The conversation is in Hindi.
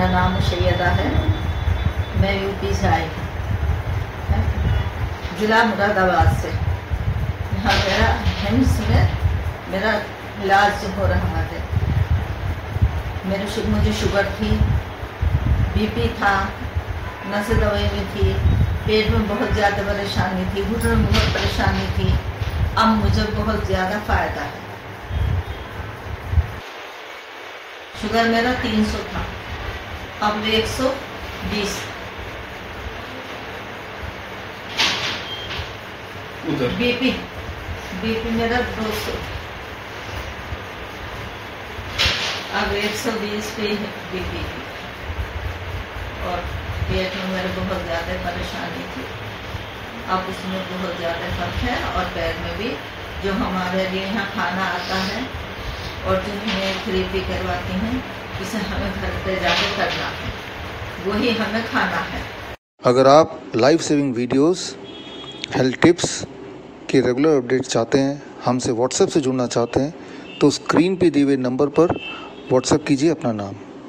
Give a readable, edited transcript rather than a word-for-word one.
मेरा नाम मुशैयदा है। मैं यूपी से आई हूँ, ज़िला मुरादाबाद से। यहाँ मेरा हिम्स में मेरा इलाज हो रहा है। मुझे शुगर थी, बीपी था, नस दवाई में थी, पेट में बहुत ज़्यादा परेशानी थी, घुटनों में बहुत परेशानी थी। अब मुझे बहुत ज़्यादा फ़ायदा है। शुगर मेरा 300 था, अब 120। बीपी मेरा 200, अब 120 पे है बीपी। और पेट में मेरे बहुत ज़्यादा परेशानी थी, अब उसमें बहुत ज़्यादा फर्क है। और पैर में भी जो हमारे लिए यहाँ खाना आता है और जो हमें थेरेपी करवाती हैं, इसे हमें घर पे जाकर करना है, वही हमें खाना है। अगर आप life saving videos, health tips के रेगुलर अपडेट चाहते हैं, हमसे व्हाट्सएप से जुड़ना चाहते हैं, तो स्क्रीन पे दिए हुए नंबर पर व्हाट्सएप कीजिए अपना नाम।